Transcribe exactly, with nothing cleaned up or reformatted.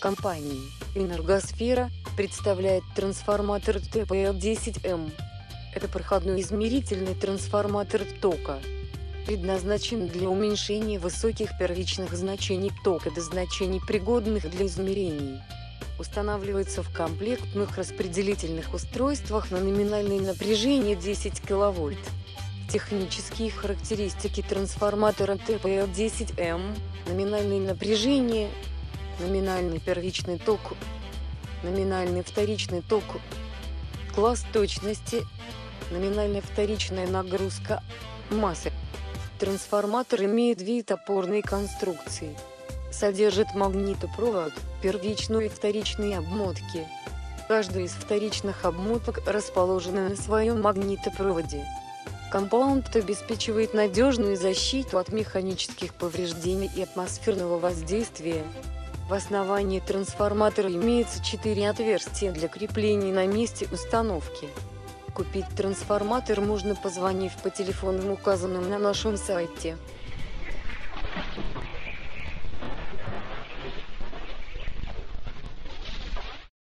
Компания «Энергосфера» представляет трансформатор Т П Л десять М. Это проходной измерительный трансформатор тока. Предназначен для уменьшения высоких первичных значений тока до значений, пригодных для измерений. Устанавливается в комплектных распределительных устройствах на номинальное напряжение десять киловольт. Технические характеристики трансформатора Т П Л десять М: номинальное напряжение, номинальный первичный ток, номинальный вторичный ток, класс точности, номинальная вторичная нагрузка, масса. Трансформатор имеет вид опорной конструкции. Содержит магнитопровод, первичную и вторичные обмотки. Каждая из вторичных обмоток расположена на своем магнитопроводе. Компаунд обеспечивает надежную защиту от механических повреждений и атмосферного воздействия. В основании трансформатора имеется четыре отверстия для крепления на месте установки. Купить трансформатор можно, позвонив по телефонам, указанным на нашем сайте.